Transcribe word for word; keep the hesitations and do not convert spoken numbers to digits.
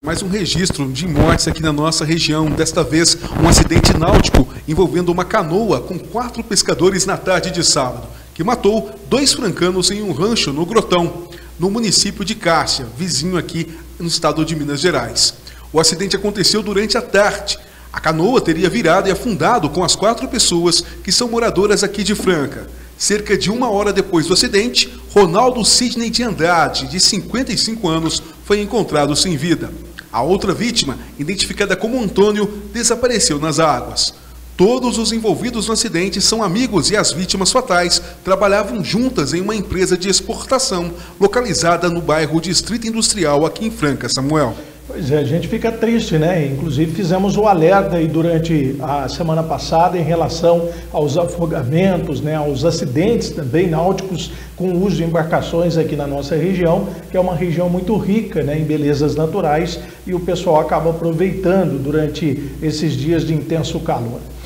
Mais um registro de mortes aqui na nossa região, desta vez um acidente náutico envolvendo uma canoa com quatro pescadores na tarde de sábado, que matou dois francanos em um rancho no Grotão, no município de Cássia, vizinho aqui no estado de Minas Gerais. O acidente aconteceu durante a tarde. A canoa teria virado e afundado com as quatro pessoas que são moradoras aqui de Franca. Cerca de uma hora depois do acidente, Ronaldo Sidney de Andrade, de cinquenta e cinco anos, foi encontrado sem vida. A outra vítima, identificada como Antônio, desapareceu nas águas. Todos os envolvidos no acidente são amigos e as vítimas fatais trabalhavam juntas em uma empresa de exportação localizada no bairro Distrito Industrial aqui em Franca, Samuel. Pois é, a gente fica triste, né? Inclusive fizemos o alerta aí durante a semana passada em relação aos afogamentos, né? Aos acidentes também náuticos com o uso de embarcações aqui na nossa região, que é uma região muito rica, né, em belezas naturais, e o pessoal acaba aproveitando durante esses dias de intenso calor.